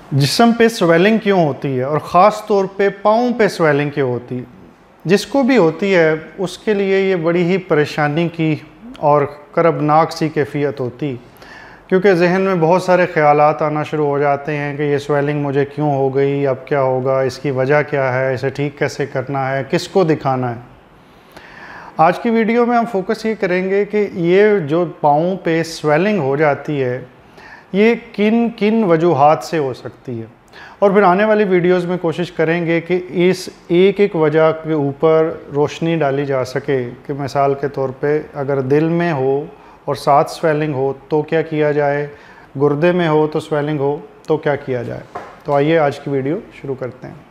जिस्म पे स्वेलिंग क्यों होती है और ख़ास तौर पे पाँव पे स्वेलिंग क्यों होती है? जिसको भी होती है उसके लिए ये बड़ी ही परेशानी की और करबनाक सी कैफियत होती, क्योंकि जहन में बहुत सारे ख़यालात आना शुरू हो जाते हैं कि ये स्वेलिंग मुझे क्यों हो गई, अब क्या होगा, इसकी वजह क्या है, इसे ठीक कैसे करना है, किसको दिखाना है। आज की वीडियो में हम फोकस ये करेंगे कि ये जो पाँव पे स्वेलिंग हो जाती है ये किन किन वजूहात से हो सकती है, और फिर आने वाली वीडियोस में कोशिश करेंगे कि इस एक एक वजह के ऊपर रोशनी डाली जा सके कि मिसाल के तौर पे अगर दिल में हो और साथ स्वेलिंग हो तो क्या किया जाए, गुर्दे में हो तो स्वेलिंग हो तो क्या किया जाए। तो आइए आज की वीडियो शुरू करते हैं।